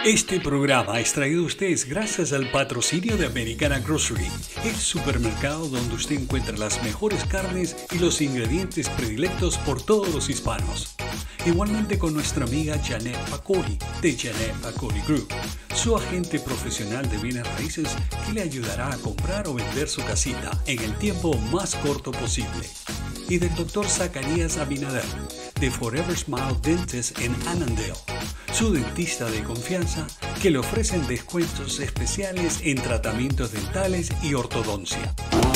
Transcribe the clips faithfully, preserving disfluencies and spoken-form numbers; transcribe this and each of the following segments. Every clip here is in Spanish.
Este programa es traído a ustedes gracias al patrocinio de Americana Grocery, el supermercado donde usted encuentra las mejores carnes y los ingredientes predilectos por todos los hispanos. Igualmente con nuestra amiga Janet Pacori, de Janet Pacori Group, su agente profesional de bienes raíces que le ayudará a comprar o vender su casita en el tiempo más corto posible. Y del doctor Zacarías Abinader, de Forever Smile Dentist en Annandale, su dentista de confianza que le ofrecen descuentos especiales en tratamientos dentales y ortodoncia.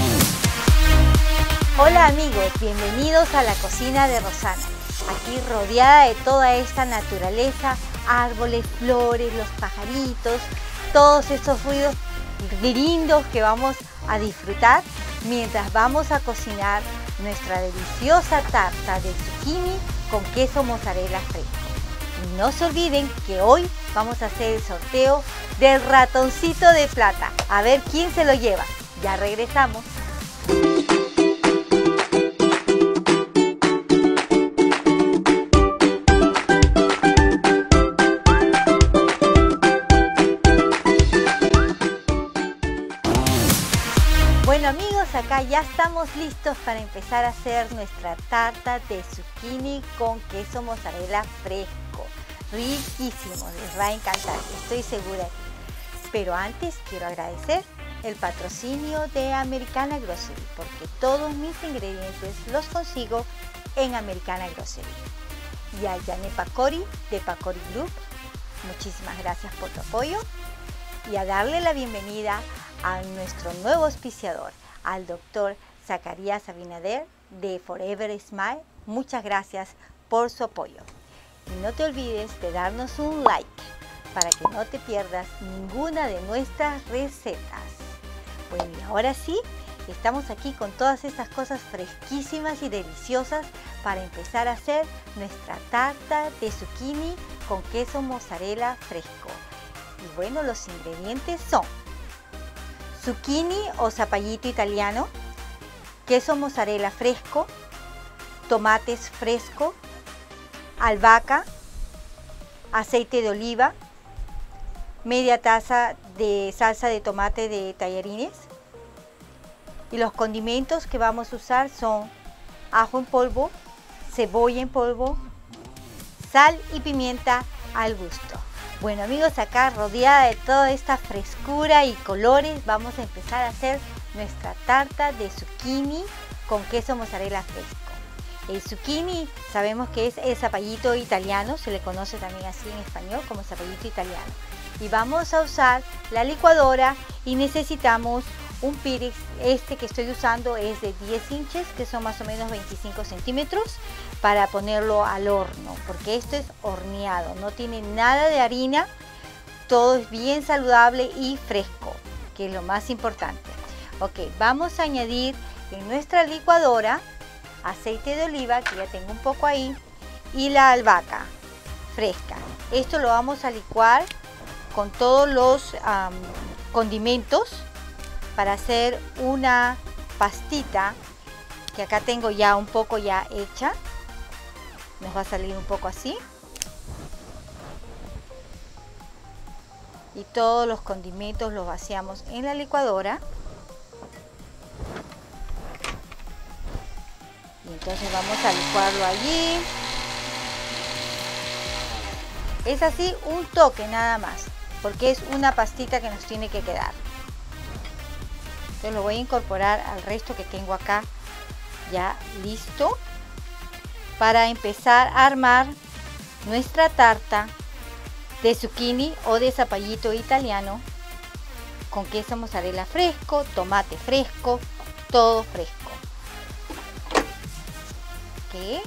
Hola amigos, bienvenidos a la cocina de Rosana. Aquí rodeada de toda esta naturaleza, árboles, flores, los pajaritos, todos estos ruidos lindos que vamos a disfrutar mientras vamos a cocinar nuestra deliciosa tarta de zucchini con queso mozzarella fresco. Y no se olviden que hoy vamos a hacer el sorteo del ratoncito de plata. A ver quién se lo lleva. Ya regresamos. Bueno amigos, acá ya estamos listos para empezar a hacer nuestra tarta de zucchini con queso mozzarella fresco. Riquísimo, les va a encantar, estoy segura. Pero antes quiero agradecer el patrocinio de Americana Grocery, porque todos mis ingredientes los consigo en Americana Grocery. Y a Janet Pacori de Pacori Group, muchísimas gracias por tu apoyo. Y a darle la bienvenida a nuestro nuevo auspiciador, al doctor Zacarías Abinader de Forever Smile. Muchas gracias por su apoyo. Y no te olvides de darnos un like para que no te pierdas ninguna de nuestras recetas. Bueno, y ahora sí, estamos aquí con todas estas cosas fresquísimas y deliciosas para empezar a hacer nuestra tarta de zucchini con queso mozzarella fresco. Y bueno, los ingredientes son zucchini o zapallito italiano, queso mozzarella fresco, tomates frescos, albahaca, aceite de oliva, media taza de salsa de tomate de tallarines. Y los condimentos que vamos a usar son ajo en polvo, cebolla en polvo, sal y pimienta al gusto. Bueno amigos, acá rodeada de toda esta frescura y colores, vamos a empezar a hacer nuestra tarta de zucchini con queso mozzarella fresco. El zucchini sabemos que es el zapallito italiano, se le conoce también así en español como zapallito italiano. Y vamos a usar la licuadora y necesitamos un Pyrex. Este que estoy usando es de diez inches, que son más o menos veinticinco centímetros, para ponerlo al horno, porque esto es horneado, no tiene nada de harina, todo es bien saludable y fresco, que es lo más importante. Ok, vamos a añadir en nuestra licuadora aceite de oliva, que ya tengo un poco ahí, y la albahaca fresca. Esto lo vamos a licuar con todos los um, condimentos para hacer una pastita, que acá tengo ya un poco ya hecha. Nos va a salir un poco así. Y todos los condimentos los vaciamos en la licuadora. Y entonces vamos a licuarlo allí. Es así un toque nada más, porque es una pastita que nos tiene que quedar. Entonces lo voy a incorporar al resto que tengo acá ya listo para empezar a armar nuestra tarta de zucchini o de zapallito italiano con queso mozzarella fresco, tomate fresco, todo fresco. ¿Qué?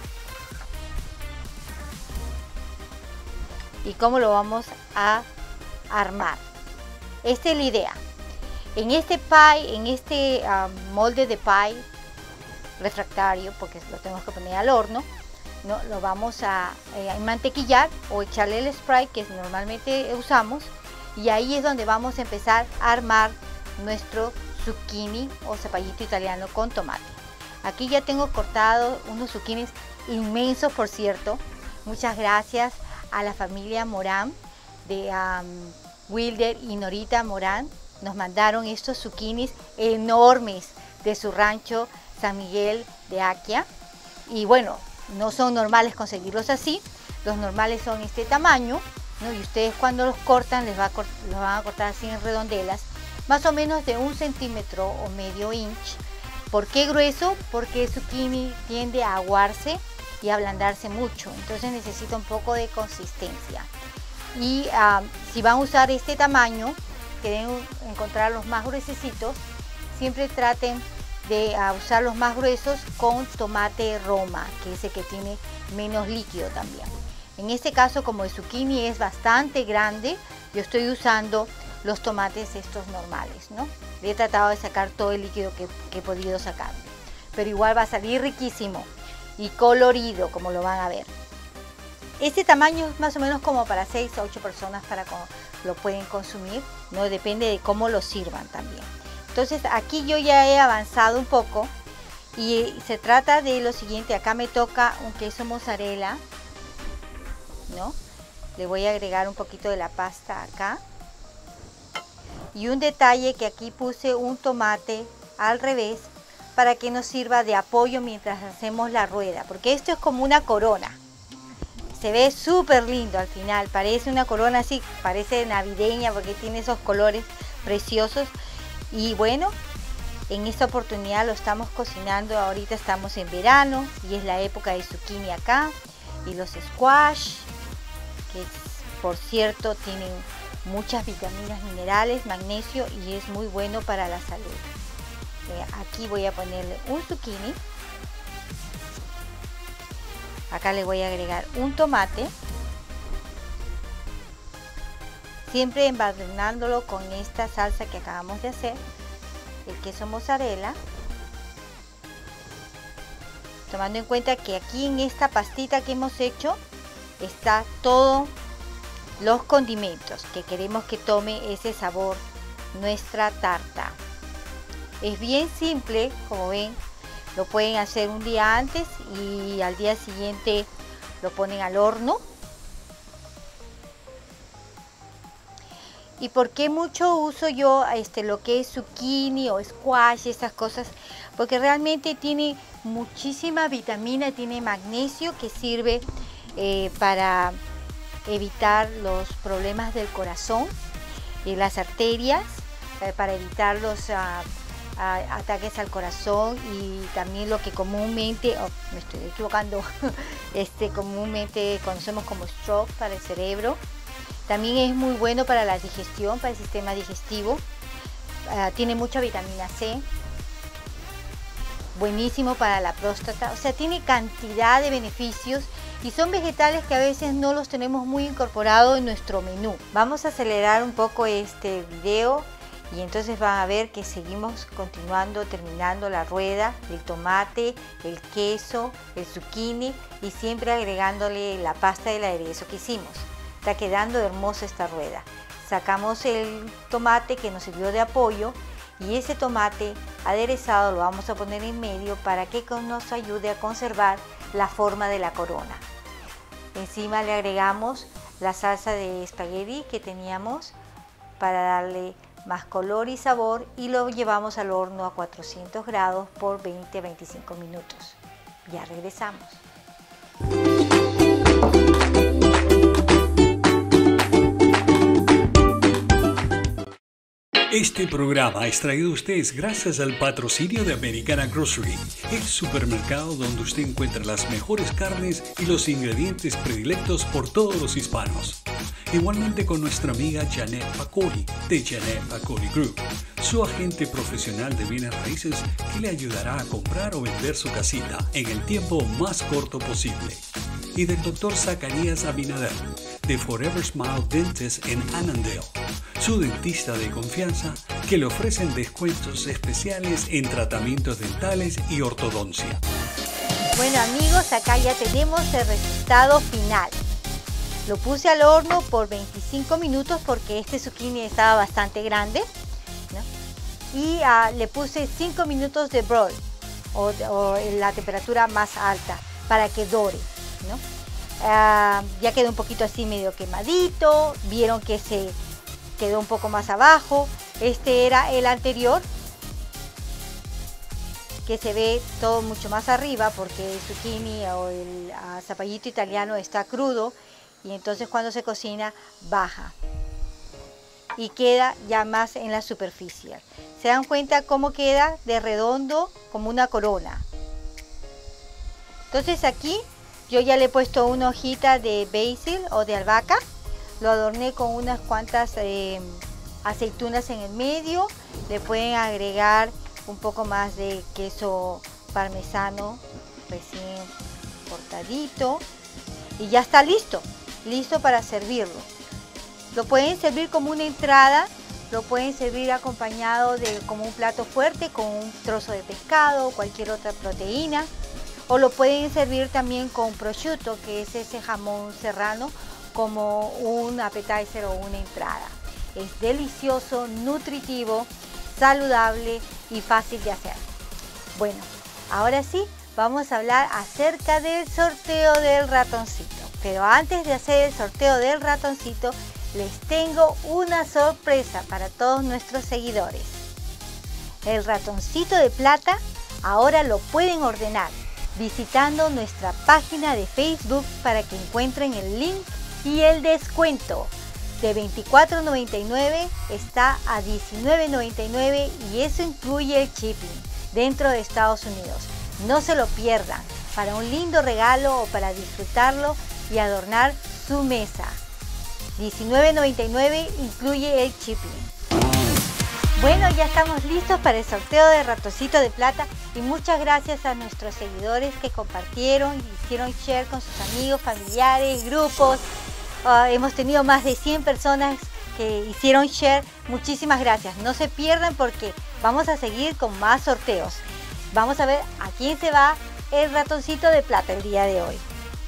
¿Y cómo lo vamos a armar? Esta es la idea. En este pie, en este um, molde de pie refractario, porque lo tenemos que poner al horno, ¿no? Lo vamos a eh, mantequillar o echarle el spray que normalmente usamos, y ahí es donde vamos a empezar a armar nuestro zucchini o zapallito italiano con tomate. Aquí ya tengo cortado unos zucchinis inmensos, por cierto. Muchas gracias a la familia Morán de um, Wilder y Norita Morán nos mandaron estos zucchinis enormes de su rancho San Miguel de Akia. Y bueno, no son normales conseguirlos así, los normales son este tamaño, ¿no? Y ustedes cuando los cortan les va a cort los van a cortar así en redondelas, más o menos de un centímetro o medio inch. ¿Por qué grueso? Porque el zucchini tiende a aguarse y a ablandarse mucho, entonces necesita un poco de consistencia. Y uh, si van a usar este tamaño, que deben encontrar los más gruesecitos, siempre traten de uh, usar los más gruesos con tomate Roma, que es el que tiene menos líquido también. En este caso, como el zucchini es bastante grande, yo estoy usando los tomates estos normales, ¿no? Le he tratado de sacar todo el líquido que, que he podido sacar, pero igual va a salir riquísimo y colorido, como lo van a ver. Este tamaño es más o menos como para seis a ocho personas para lo pueden consumir, ¿no? Depende de cómo lo sirvan también. Entonces aquí yo ya he avanzado un poco y se trata de lo siguiente. Acá me toca un queso mozzarella, ¿no? Le voy a agregar un poquito de la pasta acá. Y un detalle, que aquí puse un tomate al revés para que nos sirva de apoyo mientras hacemos la rueda, porque esto es como una corona. Se ve súper lindo al final, parece una corona así, parece navideña porque tiene esos colores preciosos. Y bueno, en esta oportunidad lo estamos cocinando, ahorita estamos en verano y es la época de zucchini acá. Y los squash, que por cierto tienen muchas vitaminas, minerales, magnesio y es muy bueno para la salud. Eh, aquí voy a ponerle un zucchini. Acá le voy a agregar un tomate. Siempre embadurnándolo con esta salsa que acabamos de hacer. El queso mozzarella. Tomando en cuenta que aquí en esta pastita que hemos hecho está todo los condimentos que queremos que tome ese sabor nuestra tarta. Es bien simple, como ven, lo pueden hacer un día antes y al día siguiente lo ponen al horno. ¿Y por qué mucho uso yo este, lo que es zucchini o squash, esas cosas? Porque realmente tiene muchísima vitamina, tiene magnesio que sirve eh, para evitar los problemas del corazón y las arterias, eh, para evitar los uh, uh, ataques al corazón y también lo que comúnmente, oh, me estoy equivocando, este, comúnmente conocemos como stroke para el cerebro. También es muy bueno para la digestión, para el sistema digestivo. Uh, tiene mucha vitamina C. Buenísimo para la próstata. O sea, tiene cantidad de beneficios y son vegetales que a veces no los tenemos muy incorporados en nuestro menú. Vamos a acelerar un poco este video y entonces van a ver que seguimos continuando, terminando la rueda del tomate, el queso, el zucchini y siempre agregándole la pasta del aderezo que hicimos. Está quedando hermosa esta rueda. Sacamos el tomate que nos sirvió de apoyo y ese tomate aderezado lo vamos a poner en medio para que nos ayude a conservar la forma de la corona. Encima le agregamos la salsa de espagueti que teníamos para darle más color y sabor y lo llevamos al horno a cuatrocientos grados por veinte a veinticinco minutos. Ya regresamos. Este programa es traído a ustedes gracias al patrocinio de Americana Grocery, el supermercado donde usted encuentra las mejores carnes y los ingredientes predilectos por todos los hispanos. Igualmente con nuestra amiga Janet Pacori de Janet Pacori Group, su agente profesional de bienes raíces que le ayudará a comprar o vender su casita en el tiempo más corto posible. Y del doctor Zacarías Abinader de Forever Smile Dentist en Annandale, su dentista de confianza que le ofrecen descuentos especiales en tratamientos dentales y ortodoncia. Bueno amigos, acá ya tenemos el resultado final. Lo puse al horno por veinticinco minutos porque este zucchini estaba bastante grande, ¿no? Y uh, le puse cinco minutos de broil o, o la temperatura más alta para que dore, ¿no? uh, ya quedó un poquito así medio quemadito. Vieron que se quedó un poco más abajo. Este era el anterior, que se ve todo mucho más arriba porque el zucchini o el uh, zapallito italiano está crudo y entonces cuando se cocina baja y queda ya más en la superficie. Se dan cuenta cómo queda de redondo como una corona. Entonces aquí yo ya le he puesto una hojita de basil o de albahaca. Lo adorné con unas cuantas eh, aceitunas en el medio. Le pueden agregar un poco más de queso parmesano recién cortadito y ya está listo, listo para servirlo. Lo pueden servir como una entrada, lo pueden servir acompañado de como un plato fuerte con un trozo de pescado o cualquier otra proteína, o lo pueden servir también con prosciutto, que es ese jamón serrano, como un appetizer o una entrada. Es delicioso, nutritivo, saludable y fácil de hacer. Bueno, ahora sí, vamos a hablar acerca del sorteo del ratoncito. Pero antes de hacer el sorteo del ratoncito, les tengo una sorpresa para todos nuestros seguidores. El ratoncito de plata ahora lo pueden ordenar visitando nuestra página de Facebook para que encuentren el link y el descuento. De veinticuatro noventa y nueve está a diecinueve noventa y nueve y eso incluye el shipping dentro de Estados Unidos. No se lo pierdan para un lindo regalo o para disfrutarlo y adornar su mesa. diecinueve noventa y nueve incluye el shipping. Bueno, ya estamos listos para el sorteo de ratoncito de plata y muchas gracias a nuestros seguidores que compartieron y hicieron share con sus amigos, familiares, grupos. Uh, hemos tenido más de cien personas que hicieron share. Muchísimas gracias. No se pierdan porque vamos a seguir con más sorteos. Vamos a ver a quién se va el ratoncito de plata el día de hoy.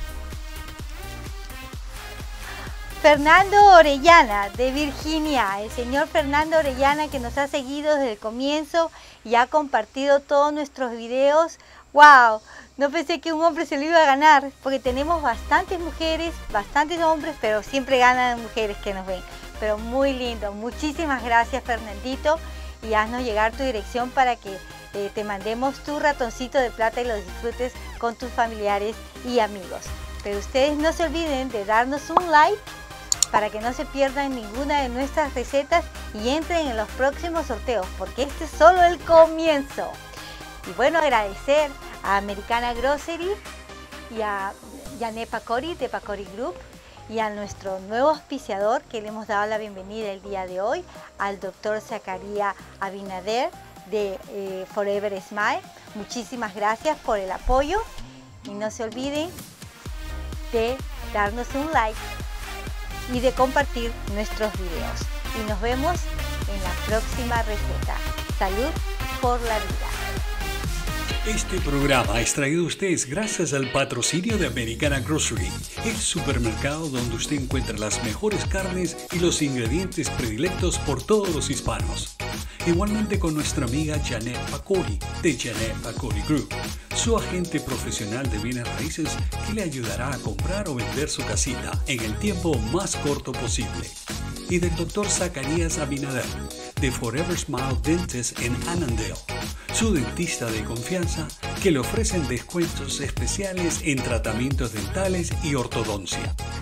Fernando Orellana de Virginia. El señor Fernando Orellana, que nos ha seguido desde el comienzo y ha compartido todos nuestros videos. ¡Wow! No pensé que un hombre se lo iba a ganar, porque tenemos bastantes mujeres, bastantes hombres, pero siempre ganan mujeres que nos ven. Pero muy lindo. Muchísimas gracias, Fernandito, y haznos llegar tu dirección para que eh, te mandemos tu ratoncito de plata y lo disfrutes con tus familiares y amigos. Pero ustedes no se olviden de darnos un like para que no se pierdan ninguna de nuestras recetas y entren en los próximos sorteos, porque este es solo el comienzo. Y bueno, agradecer a Americana Grocery y a Janet Pacori de Pacori Group y a nuestro nuevo auspiciador que le hemos dado la bienvenida el día de hoy, al doctor Zacarías Abinader de eh, Forever Smile. Muchísimas gracias por el apoyo y no se olviden de darnos un like y de compartir nuestros videos. Y nos vemos en la próxima receta. Salud por la vida. Este programa es traído a ustedes gracias al patrocinio de Americana Grocery, el supermercado donde usted encuentra las mejores carnes y los ingredientes predilectos por todos los hispanos. Igualmente con nuestra amiga Janet Pacori de Janet Pacori Group, su agente profesional de bienes raíces que le ayudará a comprar o vender su casita en el tiempo más corto posible. Y del doctor Zacarías Abinader de Forever Smile Dentist en Annandale, su dentista de confianza que le ofrecen descuentos especiales en tratamientos dentales y ortodoncia.